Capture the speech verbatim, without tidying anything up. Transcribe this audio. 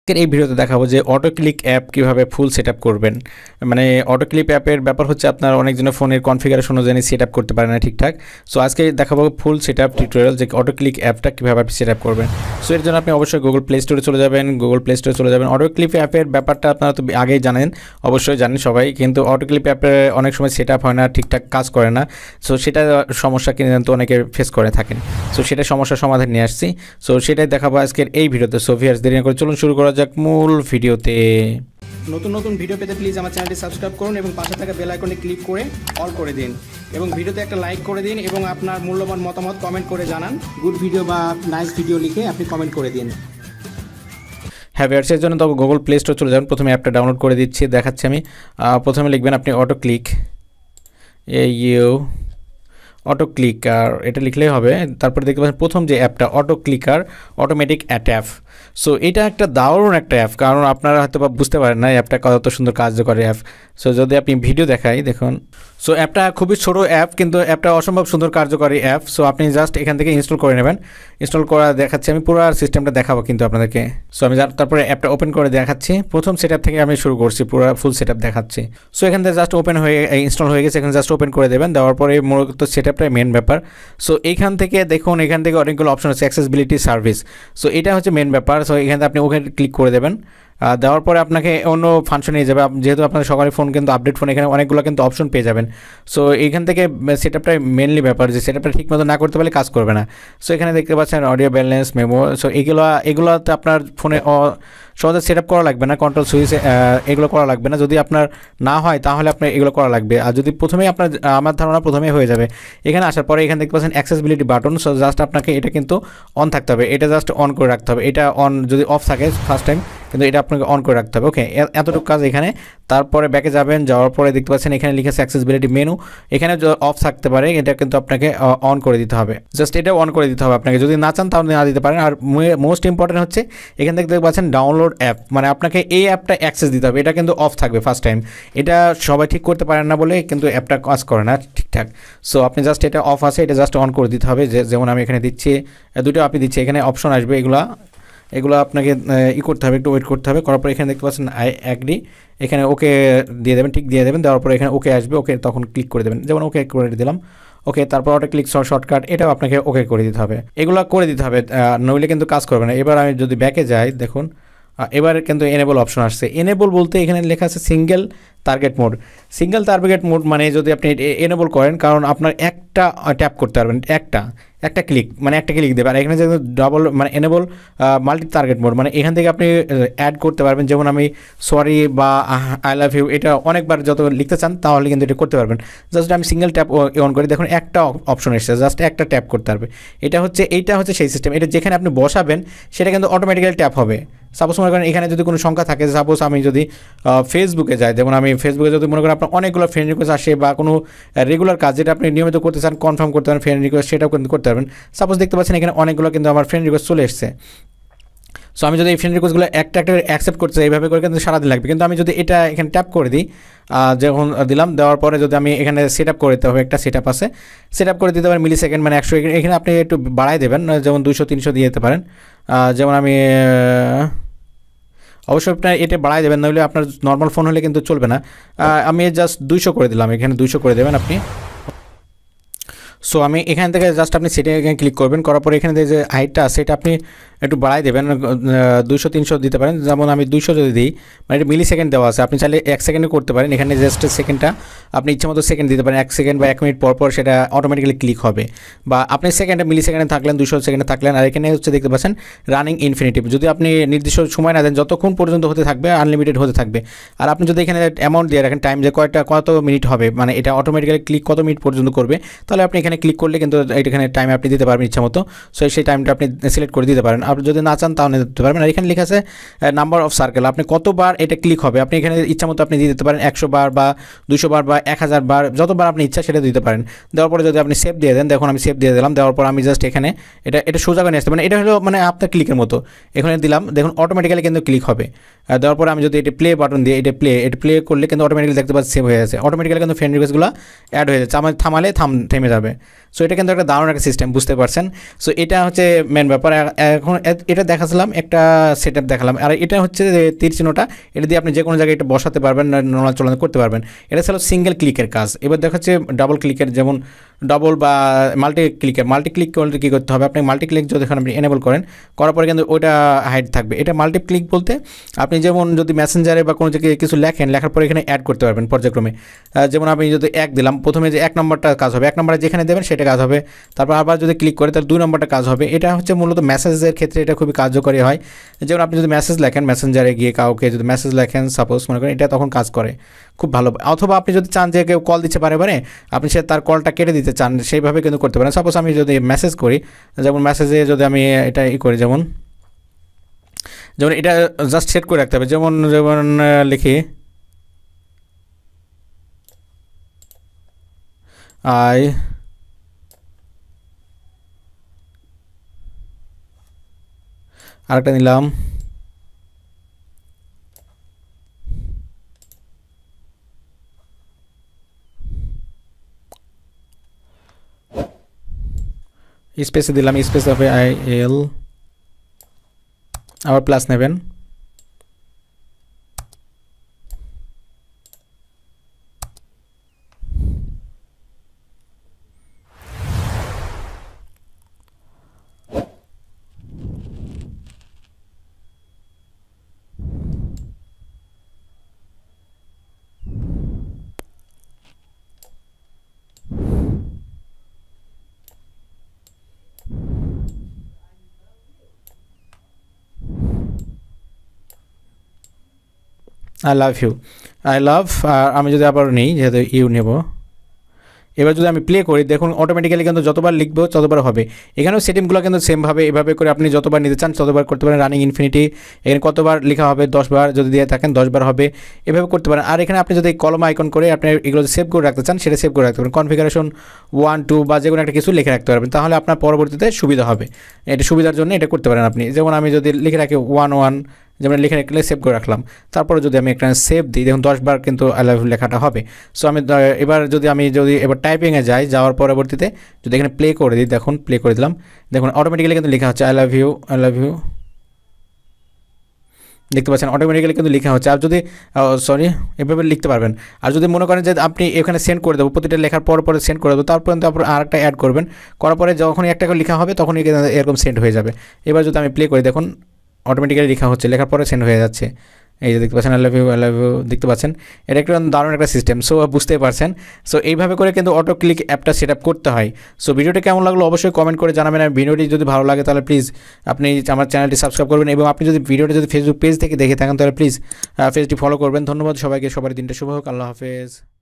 এই ভিডিওতে দেখাবো যে অটো ক্লিক অ্যাপ কিভাবে ফুল সেটআপ করবেন। মানে অটো ক্লিক অ্যাপের ব্যাপার হচ্ছে আপনার অনেকজনের ফোনের কনফিগারেশন অনুযায়ী সেটআপ করতে পারে না ঠিকঠাক। সো আজকে দেখাবো ফুল সেটআপ টিউটোরিয়াল যে অটো ক্লিক অ্যাপটা কিভাবে আপনি সেটআপ করবেন। সো এর জন্য আপনি অবশ্যই গুগল প্লে স্টোরে চলে যাবেন। গুগল প্লে স্টোরে চলে যাবেন। অটো ক্লিক অ্যাপের ব্যাপারটা আপনারা তো আগেই জানেন, অবশ্যই জানেন সবাই, কিন্তু অটো ক্লিক অ্যাপে অনেক সময় সেটআপ হয় না, ঠিকঠাক কাজ করে না। সো সেটা সমস্যা কিন্তু অনেকে ফেস করে থাকেন। সো সেটা সমস্যার সমাধান নিয়ে আসছি। সো সেটাই দেখাবো আজকের এই ভিডিওতে। সো ভিউয়ার্স দেরি না করে চলুন শুরু করা যাক মূল ভিডিওতে। নতুন নতুন ভিডিও পেতে প্লিজ আমার চ্যানেলটি সাবস্ক্রাইব করুন এবং পাশে থাকা বেল আইকনে ক্লিক করে অল করে দিন এবং ভিডিওতে একটা লাইক করে দিন এবং আপনার মূল্যবান মতামত কমেন্ট করে জানান। গুড ভিডিও বা নাইস ভিডিও লিখে আপনি কমেন্ট করে দিন। হ্যাঁ ভিউয়ার্স, এর জন্য তো গুগল প্লে স্টোর চলে যাবেন। প্রথমে অ্যাপটা ডাউনলোড করে দিচ্ছি, দেখাচ্ছি আমি। প্রথমে লিখবেন আপনি auto click, A U auto clicker, এটা লিখলেই হবে। তারপরে দেখতে পাচ্ছেন প্রথম যে অ্যাপটা auto clicker automatic app. So এটা একটা দারুণ একটা অ্যাপ, কারণ আপনারা হয়তো বা বুঝতে পারেন না অ্যাপটা কত সুন্দর কার্যকরী অ্যাপ। সো যদি আপনি ভিডিও দেখাই দেখুন, সো অ্যাপটা খুবই ছোটো অ্যাপ কিন্তু অ্যাপটা অসম্ভব সুন্দর কার্যকরী অ্যাপ। সো আপনি জাস্ট এখান থেকে ইনস্টল করে নেবেন। ইনস্টল করা দেখাচ্ছি আমি, পুরো সিস্টেমটা দেখাবো কিন্তু আপনাদেরকে। সো আমি তারপরে অ্যাপটা ওপেন করে দেখাচ্ছি। প্রথম সেট আপ থেকে আমি শুরু করছি, পুরো ফুল সেট আপ দেখাচ্ছি। সো এখান থেকে জাস্ট ওপেন হয়ে ইনস্টল হয়ে গেছে, এখানে জাস্ট ওপেন করে দেবেন। দেওয়ার পরে মূলত সেট আপটাই মেন ব্যাপার। সো এইখান থেকে দেখুন, এখান থেকে অনেকগুলো অপশন আছে, অ্যাক্সেসিবিলিটি সার্ভিস। সো এটা হচ্ছে মেন ব্যাপার। সো এখান থেকে আপনি ওখানে ক্লিক করে দেবেন। দেওয়ার পরে আপনাকে অন্য ফাংশন নিয়ে যাবে, যেহেতু আপনার সকালের ফোন কিন্তু আপডেট ফোন, এখানে অনেকগুলো কিন্তু অপশন পেয়ে যাবেন। সো এইখান থেকে সেট আপটাই মেনলি ব্যাপার, যে সেট আপটা ঠিকমতো না করতে পারলে কাজ করবে না। সো এখানে দেখতে পাচ্ছেন অডিও ব্যালেন্স, মেমো। সো এগুলো এগুলোতে আপনার ফোনে সহজে সেট আপ করা লাগবে না, কন্ট্রোল সুইচ এগুলো করা লাগবে না। যদি আপনার না হয় তাহলে আপনার এগুলো করা লাগবে। আর যদি প্রথমেই আপনার, আমার ধারণা প্রথমেই হয়ে যাবে। এখানে আসার পরে এখানে দেখতে পাচ্ছেন অ্যাক্সেসিবিলিটি বাটন। সো জাস্ট আপনাকে এটা কিন্তু অন থাকতে হবে, এটা জাস্ট অন করে রাখতে হবে। এটা অন যদি অফ থাকে ফার্স্ট টাইম, কিন্তু এটা আপনাকে অন করে রাখতে হবে। ওকে, এতটুকু কাজ এখানে। তারপরে ব্যাকে যাবেন, যাওয়ার পরে দেখতে পাচ্ছেন এখানে লিখেছে অ্যাক্সেসিবিলিটি মেনু। এখানে অফ থাকতে পারে, এটা কিন্তু আপনাকে অন করে দিতে হবে। জাস্ট এটা অন করে দিতে হবে আপনাকে, যদি না চান তাহলে না দিতে পারেন। আর মোস্ট ইম্পর্টেন্ট হচ্ছে এখান থেকে দেখতে পাচ্ছেন ডাউনলোড অ্যাপ, মানে আপনাকে এই অ্যাপটা অ্যাক্সেস দিতে হবে। এটা কিন্তু অফ থাকবে ফার্স্ট টাইম, এটা সবাই ঠিক করতে পারেন না বলে কিন্তু অ্যাপটা কাজ করে না ঠিকঠাক। সো আপনি জাস্ট এটা অফ আছে, এটা জাস্ট অন করে দিতে হবে। যে যেমন আমি এখানে দিচ্ছি, দুটো আপনি দিচ্ছি, এখানে অপশন আসবে, এগুলা এগুলো আপনাকে ই করতে হবে, একটু ওয়েট করতে হবে। করার পর এখানে দেখতে পাচ্ছেন আই অ্যাগ্রি, এখানে ওকে দিয়ে দেবেন, ঠিক দিয়ে দেবেন। দেওয়ার পর এখানে ওকে আসবে, ওকে তখন ক্লিক করে দেবেন। যেমন ওকে করে দিলাম, ওকে। তারপর অটো ক্লিক শর্টকাট, এটাও আপনাকে ওকে করে দিতে হবে, এগুলো করে দিতে হবে, নইলে কিন্তু কাজ করবে না। এবার আমি যদি ব্যাকে যাই দেখুন, এবার কিন্তু এনেবল অপশন আসছে। এনেবল বলতে এখানে লেখা আছে single target mode. Single target mode মানে যদি আপনি এনেবল করেন, কারণ আপনার একটা ট্যাপ করতে পারবেন, একটা একটা ক্লিক মানে একটা ক্লিক দেবে। আর এখানে যেহেতু ডাবল মানে এনেবল মাল্টি টার্গেট মোড, মানে এখান থেকে আপনি অ্যাড করতে পারবেন। যেমন আমি সরি বা আই লাভ ইউ, এটা অনেকবার যত লিখতে চান তাহলে কিন্তু এটা করতে পারবেন। জাস্ট আমি সিঙ্গেল ট্যাপ অন করি, দেখুন একটা অপশন এসেছে, জাস্ট একটা ট্যাপ করতে পারবে। এটা হচ্ছে এইটা হচ্ছে সেই সিস্টেম। এটা যেখানে আপনি বসাবেন সেটা কিন্তু অটোমেটিক্যালি ট্যাপ হবে। সাপোজ মনে করেন এখানে যদি কোনো সংখ্যা থাকে, সাপোজ আমি যদি ফেসবুকে যাই, যেমন আমি ফেসবুকে যদি মনে করেন আপনার অনেকগুলো ফ্রেন্ড রিকোয়েস্ট আসে বা কোনো রেগুলার কাজ যেটা আপনি নিয়মিত করতে চান, কনফার্ম করতে পারেন ফ্রেন্ড রিকোয়েস্ট, সেটাও কিন্তু করতে পারবেন। সাপোজ দেখতে পাচ্ছেন এখানে অনেকগুলো কিন্তু আমার ফ্রেন্ড রিকোয়েস্ট চলে এসেছে। সো আমি যদি এই ফ্রেন্ড রিকোয়েস্টগুলো একটা একটা অ্যাকসেপ্ট করতে চাই, এইভাবে করে কিন্তু সারাদিন লাগবে। কিন্তু আমি যদি এটা এখানে ট্যাপ করে দিই, যখন দিলাম, দেওয়ার পরে যদি আমি এখানে সেট আপ করে দিতে হবে, একটা সেট আপ আছে, সেট আপ করে দিতে পারেন মিলি সেকেন্ড মানে একশো। এখানে আপনি একটু বাড়াই দেবেন, যেমন দুইশো তিনশো দিয়ে দিতে পারেন। যেমন আমি অবশ্যই আপনার এটা বাড়াই দেবেন, নইলে আপনার নর্মাল ফোন হলে কিন্তু চলবে না। আমি জাস্ট দুইশো করে দিলাম, এখানে দুইশো করে দেবেন আপনি। সো আমি এখান থেকে জাস্ট আপনি সেটা এখানে ক্লিক করবেন। করার পরে এখানে যে হাইটটা আছে এটা আপনি একটু বাড়াই দেবেন, দুইশো তিনশো দিতে পারেন। যেমন আমি দুইশো যদি দিই, মানে এটা মিলি সেকেন্ড দেওয়া আছে, আপনি চাইলে এক সেকেন্ডে করতে পারেন। এখানে জাস্ট সেকেন্ডটা আপনি ইচ্ছা মতো সেকেন্ড দিতে পারেন, এক সেকেন্ড বা এক মিনিট পর পর সেটা অটোমেটিক্যালি ক্লিক হবে। বা আপনি সেকেন্ডে মিলি সেকেন্ডে থাকলেন, দুশো সেকেন্ডে থাকলেন। আর এখানে হচ্ছে দেখতে পাচ্ছেন রানিং ইনফিনিটিভ, যদি আপনি নির্দিষ্ট সময় না দেন যতক্ষণ পর্যন্ত হতে থাকবে, আনলিমিটেড হতে থাকবে। আর আপনি যদি এখানে অ্যামাউন্ট দিয়ে রাখেন টাইম, যে কয়টা কত মিনিট হবে, মানে এটা অটোমেটিক্যালি ক্লিক কত মিনিট পর্যন্ত করবে, তাহলে আপনি এখানে ক্লিক করলে কিন্তু এখানে টাইম আপনি দিতে পারবেন ইচ্ছা মতো। সো সেই টাইমটা আপনি সিলেক্ট করে দিতে পারেন। আপনি যদি না চান তাহলে দিতে পারবেন। আর এখানে লেখা আছে নাম্বার অফ সার্কেল, আপনি কতবার এটা ক্লিক হবে আপনি এখানে ইচ্ছা মতো আপনি দিয়ে দিতে পারেন, একশো বার বা দুশো বার বা এক হাজার বার, যতবার আপনি ইচ্ছা সেটা দিতে পারেন। দেওয়ার পরে যদি আপনি সেভ দিয়ে দেন, দেখুন আমি সেভ দিয়ে দিলাম। দেওয়ার পর আমি জাস্ট এখানে এটা এটা সোজা করে নিয়ে আসতে, মানে এটা হলো মানে আপনার ক্লিকের মতো এখানে দিলাম, দেখুন অটোমেটিক্যালি কিন্তু ক্লিক হবে। দেওয়ার পরে আমি যদি এটা প্লে বাটন দিয়ে এটা প্লে এটা প্লে করলে কিন্তু অটোমেটিক্যালি দেখতে পাচ্ছি সেভ হয়ে যাচ্ছে, অটোমেটিক্যালি কিন্তু ফ্রেন্ড রিকোয়েস্টগুলো অ্যাড হয়ে যাচ্ছে। আমার থামালে থাম থেমে যাবে। সো এটা কিন্তু একটা দারুণ একটা সিস্টেম, বুঝতে পারছেন। সো এটা হচ্ছে মেন ব্যাপার। এখন এটা দেখাচ্ছিলাম একটা সেট আপ দেখালাম, আর এটা হচ্ছে তীর চিহ্নটা, এটা দিয়ে আপনি যে কোনো জায়গায় এটা বসাতে পারবেন, নড়াচড়া করতে পারবেন। এটা ছিল সিঙ্গেল ক্লিকের কাজ। এবার দেখাচ্ছে ডাবল ক্লিকের, যেমন ডবল বা মাল্টি ক্লিকের। মাল্টি ক্লিক করলে কী করতে হবে, আপনি মাল্টি ক্লিক যদি আপনি এনেবল করেন, করার পরে কিন্তু ওইটা হাইড থাকবে। এটা মাল্টি ক্লিক বলতে আপনি যেমন যদি মেসেঞ্জারে বা কোনো জায়গায় কিছু লেখেন, লেখার পরে এখানে অ্যাড করতে পারবেন পর্যায়ক্রমে। যেমন আমি যদি এক দিলাম, প্রথমে যে এক নম্বরটা কাজ হবে, এক নম্বরে যেখানে দেবেন সেটা কাজ হবে। তারপর আবার যদি ক্লিক করে তাহলে দুই নম্বরটা কাজ হবে। এটা হচ্ছে মূলত মেসেজের ক্ষেত্রে এটা খুবই কার্যকরী হয়। যেমন আপনি যদি মেসেজ লেখেন, মেসেঞ্জারে গিয়ে কাউকে যদি মেসেজ লেখেন সাপোজ মনে করেন, এটা তখন কাজ করে খুব ভালো। অথবা আপনি যদি চান যে কেউ কল দিচ্ছে পারে পারে, আপনি সে তার কলটা কেটে দিতে চান, সেইভাবে কিন্তু করতে পারেন। সাপোজ আমি যদি মেসেজ করি, যেমন মেসেজে যদি আমি এটা ই করি, যেমন যেমন এটা জাস্ট সেট করে রাখতে হবে। যেমন যেমন লিখি আই আরেকটা নিলাম স্পেসে দিলাম, স্পেস হবে আই এল, আবার প্লাস নেবেন। I love you, I love. আর আমি যদি আবার নিই, যেহেতু ইউ নেব, এবার যদি আমি প্লে করি, দেখুন অটোমেটিক্যালি কিন্তু যতবার লিখবো ততবার হবে। এখানেও সেটিংগুলো কিন্তু সেমভাবে এভাবে করে আপনি যতবার নিতে চান ততবার করতে পারেন। রানিং ইনফিনিটি, এখানে কতবার লেখা হবে, দশবার যদি দিয়ে থাকেন দশবার হবে, এভাবে করতে পারেন। আর এখানে আপনি যদি কলম আইকন করে আপনি এগুলো সেভ করে রাখতে চান, সেটা সেভ করে রাখতে পারেন। কনফিগারেশন ওয়ান টু বা যে কোনো একটা কিছু লিখে রাখতে পারবেন, তাহলে আপনার পরবর্তীতে সুবিধা হবে। এটা সুবিধার জন্য এটা করতে পারেন আপনি। যেমন আমি যদি লিখে রাখি ওয়ান ওয়ান, যেমন লিখে রাখলে সেভ করে রাখলাম, তারপরে যদি আমি একটা সেভ দিই, দেখুন দশবার কিন্তু আই লাভ ইউ লেখাটা হবে। সো আমি এবার যদি আমি যদি এবার টাইপিংয়ে যাই, যাওয়ার পরবর্তীতে যদি এখানে প্লে করে দিই, দেখুন প্লে করে দিলাম, দেখুন অটোমেটিক্যালি কিন্তু লেখা হচ্ছে I love you, I love you, দেখতে পাচ্ছেন অটোমেটিক্যালি কিন্তু লেখা হচ্ছে। আর যদি সরি এভাবে লিখতে পারবেন। আর যদি মনে করেন যে আপনি এখানে সেন্ড করে দেবো, প্রতিটা লেখার পর পরে সেন্ড করে দেবো, তারপর তারপর আর একটা অ্যাড করবেন, করার পরে যখনই একটা করে লেখা হবে তখনই এরকম সেন্ড হয়ে যাবে। এবার যদি আমি প্লে করি, দেখুন অটোমেটিক্যালি লেখা হচ্ছে, লেখার পরে সেন্ড হয়ে যাচ্ছে। এই যে দেখতে পাচ্ছেন I love you, I love you, দেখতে পাচ্ছেন। এটা একটা দারুণ একটা সিস্টেম। সো বুঝতেই পারছেন। সো এইভাবে করে কিন্তু অটো ক্লিক অ্যাপটা সেট আপ করতে হয়। সো ভিডিওটি কেমন লাগলো অবশ্যই কমেন্ট করে জানাবেন। আর ভিডিওটি যদি ভালো লাগে তাহলে প্লিজ আপনি আমার চ্যানেলটি সাবস্ক্রাইব করবেন, এবং আপনি যদি ভিডিওটি যদি ফেসবুক পেজ থেকে দেখে থাকেন তাহলে প্লিজ পেজটি ফলো করবেন। ধন্যবাদ সবাইকে, সবার দিনটা শুভ হোক। আল্লাহ হাফেজ।